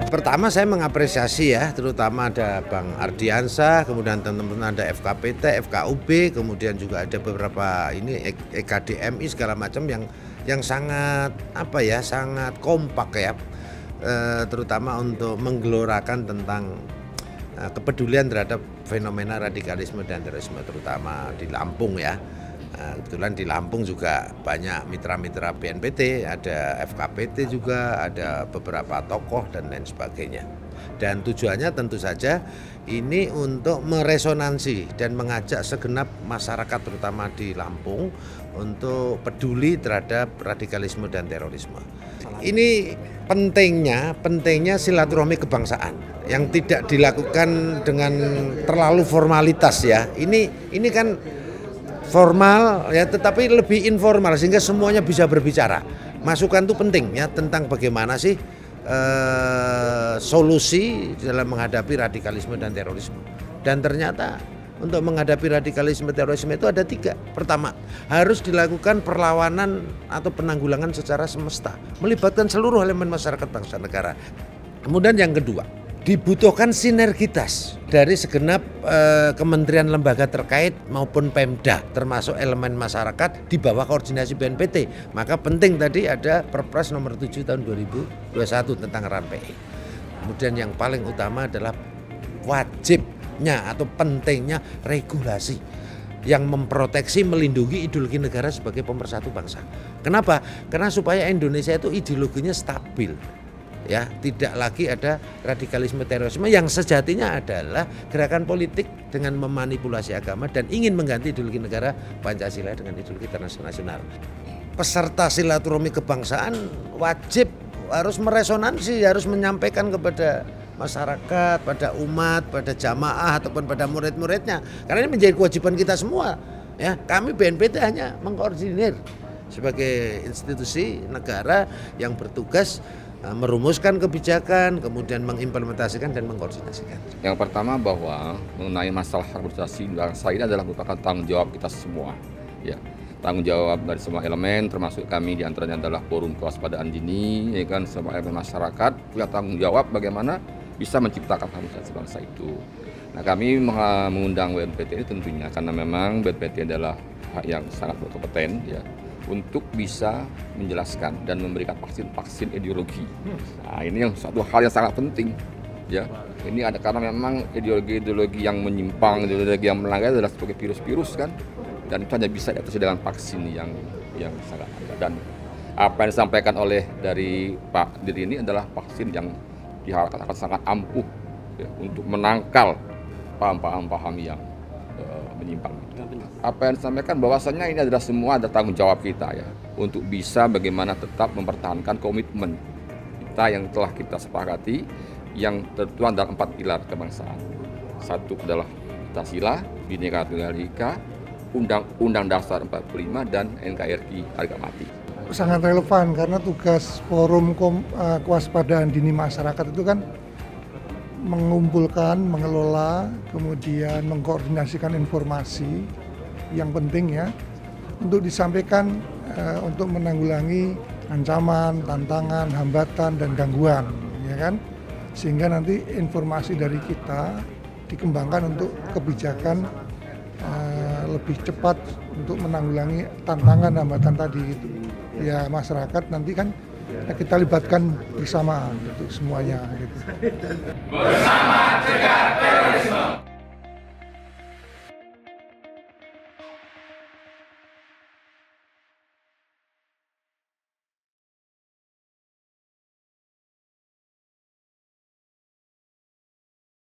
Pertama saya mengapresiasi ya, terutama ada Bang Ardiansah, kemudian teman-teman ada FKPT, FKUB, kemudian juga ada beberapa ini EKDMI segala macam yang sangat sangat kompak ya, terutama untuk menggelorakan tentang kepedulian terhadap fenomena radikalisme dan terorisme terutama di Lampung ya. Kebetulan di Lampung juga banyak mitra-mitra BNPT, ada FKPT juga, ada beberapa tokoh dan lain sebagainya. Dan tujuannya tentu saja ini untuk meresonansi dan mengajak segenap masyarakat terutama di Lampung untuk peduli terhadap radikalisme dan terorisme. Ini pentingnya silaturahmi kebangsaan yang tidak dilakukan dengan terlalu formalitas ya. Ini kan formal ya, tetapi lebih informal sehingga semuanya bisa berbicara. Masukan itu penting ya tentang bagaimana sih solusi dalam menghadapi radikalisme dan terorisme. Dan ternyata untuk menghadapi radikalisme terorisme itu ada 3. Pertama, harus dilakukan perlawanan atau penanggulangan secara semesta, melibatkan seluruh elemen masyarakat bangsa negara. Kemudian yang kedua, dibutuhkan sinergitas dari segenap kementerian lembaga terkait maupun Pemda, termasuk elemen masyarakat di bawah koordinasi BNPT. Maka penting tadi ada Perpres nomor 7 tahun 2021 tentang RAN-PI. Kemudian yang paling utama adalah wajibnya atau pentingnya regulasi yang memproteksi, melindungi ideologi negara sebagai pemersatu bangsa. Kenapa? Karena supaya Indonesia itu ideologinya stabil. Ya, tidak lagi ada radikalisme terorisme yang sejatinya adalah gerakan politik dengan memanipulasi agama dan ingin mengganti ideologi negara Pancasila dengan ideologi internasional. Peserta silaturahmi kebangsaan wajib harus meresonansi, harus menyampaikan kepada masyarakat, pada umat, pada jamaah ataupun pada murid-muridnya. Karena ini menjadi kewajiban kita semua. Ya, kami BNPT hanya mengkoordinir sebagai institusi negara yang bertugas merumuskan kebijakan, kemudian mengimplementasikan dan mengkoordinasikan. Yang pertama bahwa mengenai masalah harmonisasi bangsa ini adalah merupakan tanggung jawab kita semua. Ya, tanggung jawab dari semua elemen, termasuk kami diantaranya adalah Forum Kewaspadaan Dini, ya kan, semua elemen masyarakat punya tanggung jawab bagaimana bisa menciptakan harmonisasi bangsa itu. Nah, kami mengundang BNPT ini tentunya karena memang BNPT adalah hak yang sangat berkompeten, ya, untuk bisa menjelaskan dan memberikan vaksin ideologi. Nah, ini yang suatu hal yang sangat penting, ya. Ini ada karena memang ideologi yang menyimpang, ideologi yang melanggar adalah sebagai virus-virus kan, dan itu hanya bisa diatasi dengan vaksin yang sangat ada. Dan apa yang disampaikan oleh dari Pak Dir ini adalah vaksin yang diharapkan akan sangat ampuh ya, untuk menangkal paham-paham yang menyimpang. Apa yang disampaikan bahwasannya ini adalah semua ada tanggung jawab kita ya untuk bisa bagaimana tetap mempertahankan komitmen kita yang telah kita sepakati yang tertuang dalam 4 pilar kebangsaan. 1 adalah Pancasila, Bhinneka Tunggal Ika, Undang-Undang Dasar 45 dan NKRI harga mati. Sangat relevan karena tugas Forum Kewaspadaan Dini Masyarakat itu kan mengumpulkan, mengelola, kemudian mengkoordinasikan informasi yang penting ya untuk disampaikan untuk menanggulangi ancaman, tantangan, hambatan dan gangguan, ya kan? Sehingga nanti informasi dari kita dikembangkan untuk kebijakan lebih cepat untuk menanggulangi tantangan hambatan tadi gitu. Ya masyarakat nanti kan kita libatkan bersama gitu, semuanya gitu. Bersama cegah terorisme.